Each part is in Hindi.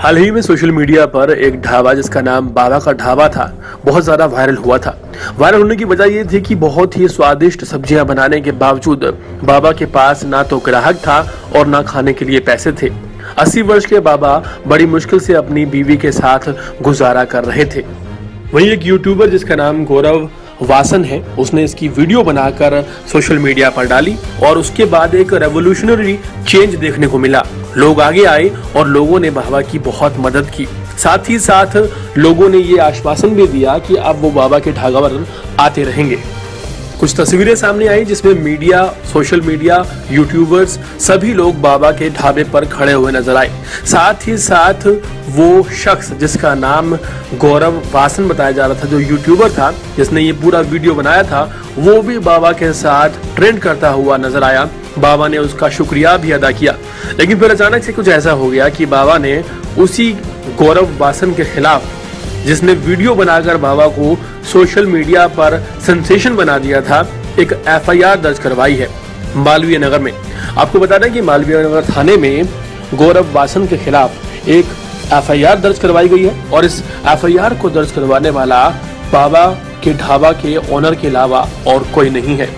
हाल ही में सोशल मीडिया पर एक ढाबा जिसका नाम बाबा का ढाबा था बहुत ज्यादा वायरल हुआ था। वायरल होने की वजह ये थी कि बहुत ही स्वादिष्ट सब्जियां बनाने के बावजूद बाबा के पास ना तो ग्राहक था और ना खाने के लिए पैसे थे। 80 वर्ष के बाबा बड़ी मुश्किल से अपनी बीवी के साथ गुजारा कर रहे थे। वहीं एक यूट्यूबर जिसका नाम गौरव वासन है, उसने इसकी वीडियो बनाकर सोशल मीडिया पर डाली और उसके बाद एक रेवोल्यूशनरी चेंज देखने को मिला। लोग आगे आए और लोगों ने बाबा की बहुत मदद की। साथ ही साथ लोगों ने ये आश्वासन भी दिया कि अब वो बाबा के ढाबा पर आते रहेंगे। कुछ तस्वीरें सामने आई जिसमें मीडिया, सोशल मीडिया, यूट्यूबर्स सभी लोग बाबा के ढाबे पर खड़े हुए नजर आए। साथ ही साथ वो शख्स जिसका नाम गौरव वासन बताया जा रहा था, जो यूट्यूबर था जिसने ये पूरा वीडियो बनाया था, वो भी बाबा के साथ ट्रेंड करता हुआ नजर आया। बाबा ने उसका शुक्रिया भी अदा किया। लेकिन फिर अचानक से कुछ ऐसा हो गया कि बाबा ने उसी गौरव वासन के खिलाफ, जिसने वीडियो बनाकर बाबा को सोशल मीडिया पर सेंसेशन बना दिया था, एक एफआईआर दर्ज करवाई है मालवीय नगर में। आपको बता दें कि मालवीय नगर थाने में गौरव वासन के खिलाफ एक एफआईआर दर्ज करवाई गई है और इस एफआईआर को दर्ज करवाने वाला बाबा के ढाबा के ओनर के अलावा और कोई नहीं है।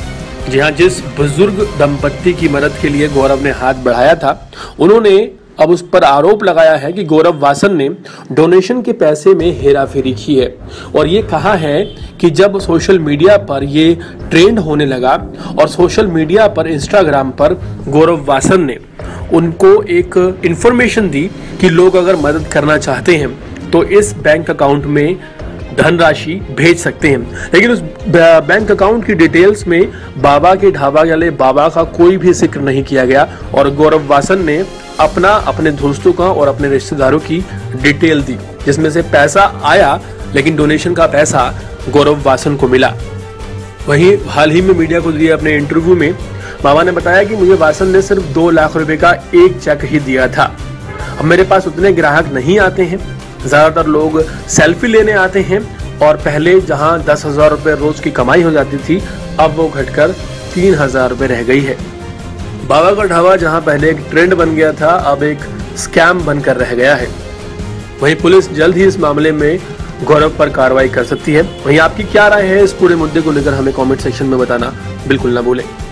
जी हाँ, जिस बुजुर्ग दंपत्ति की मदद के लिए गौरव ने हाथ बढ़ाया था, उन्होंने अब उस पर आरोप लगाया है कि गौरव वासन ने डोनेशन के पैसे में हेराफेरी की है और ये कहा है कि जब सोशल मीडिया पर ये ट्रेंड होने लगा और सोशल मीडिया पर, इंस्टाग्राम पर गौरव वासन ने उनको एक इंफॉर्मेशन दी कि लोग अगर मदद करना चाहते हैं तो इस बैंक अकाउंट में धनराशि भेज सकते हैं। लेकिन उस बैंक अकाउंट की डिटेल्स में बाबा के ढाबा वाले बाबा का कोई भी जिक्र नहीं किया गया और गौरव वासन ने अपने दोस्तों का और अपने रिश्तेदारों की डिटेल दी, जिसमें से पैसा आया लेकिन डोनेशन का पैसा गौरव वासन को मिला। वहीं हाल ही में मीडिया को दिए अपने इंटरव्यू में बाबा ने बताया कि मुझे वासन ने सिर्फ 2 लाख रुपए का एक चेक ही दिया था। अब मेरे पास उतने ग्राहक नहीं आते हैं, ज्यादातर लोग सेल्फी लेने आते हैं और पहले जहां 10,000 रुपए रोज की कमाई हो जाती थी, अब वो घटकर 3,000 रुपए रह गई है। बाबा का ढाबा जहां पहले एक ट्रेंड बन गया था, अब एक स्कैम बनकर रह गया है। वहीं पुलिस जल्द ही इस मामले में गौरव पर कार्रवाई कर सकती है। वहीं आपकी क्या राय है इस पूरे मुद्दे को लेकर, हमें कमेंट सेक्शन में बताना बिल्कुल ना भूलें।